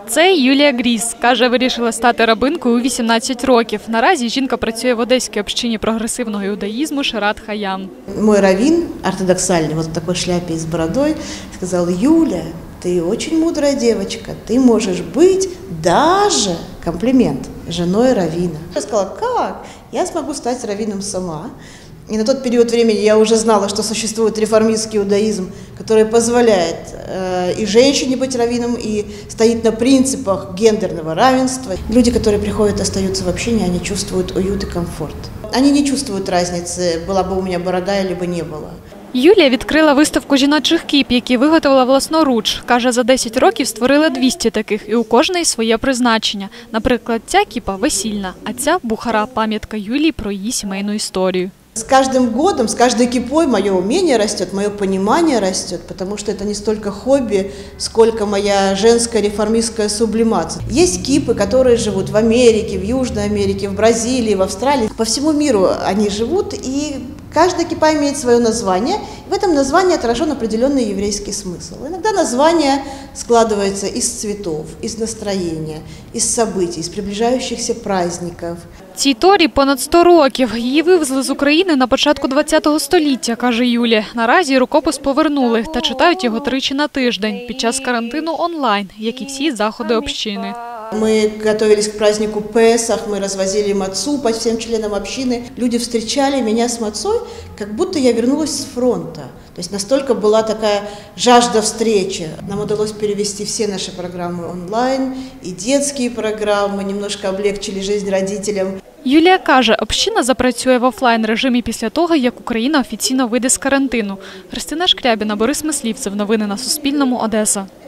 Це Юлія Гріс. Каже, вирішила стати рабинкою у 18 років. Наразі жінка працює в одеській общині прогресивного іудаїзму Шерат Хаям. Мой раввин ортодоксальный, вот в такой шляпе и с бородой, сказал: Юля, ты очень мудрая девочка, ты можешь быть даже, комплимент, женой раввина. Я сказала: как? Я смогу стать раввином сама. И на тот период времени я уже знала, что существует реформистский иудаизм, который позволяет и женщине быть раввином, и стоит на принципах гендерного равенства. Люди, которые приходят, остаются в общине, они чувствуют уют и комфорт. Они не чувствуют разницы, была бы у меня борода, либо не было. Юлія відкрила виставку жіночих кіп, які виготовила власноруч. Каже, за 10 років створила 200 таких, і у кожної своє призначення. Наприклад, ця кіпа весільна, а ця бухара – пам'ятка Юлії про її сімейну історію. С каждым годом, с каждой кипой мое умение растет, мое понимание растет, потому что это не столько хобби, сколько моя женская реформистская сублимация. Есть кипы, которые живут в Америке, в Южной Америке, в Бразилии, в Австралии. По всему миру они живут, и каждая кипа имеет свое название. В этом названии отражен определенный еврейский смысл. Иногда название складывается из цветов, из настроения, из событий, из приближающихся праздников. Цій торі понад 100 років. Її вивезли з України на початку ХХ століття, каже Юлія. Наразі рукопис повернули та читають його тричі на тиждень під час карантину онлайн, як і всі заходи общини. Мы готовились к празднику Песах, мы развозили мацу по всем членам общины. Люди встречали меня с мацой, как будто я вернулась с фронта. То есть настолько была такая жажда встречи. Нам удалось перевести все наши программы онлайн, и детские программы, немножко облегчили жизнь родителям. Юлія каже, община запрацює в офлайн-режимі після того, як Україна офіційно вийде з карантину. Христина Шкрябіна, Борис Мислівцев. Новини на Суспільному. Одеса.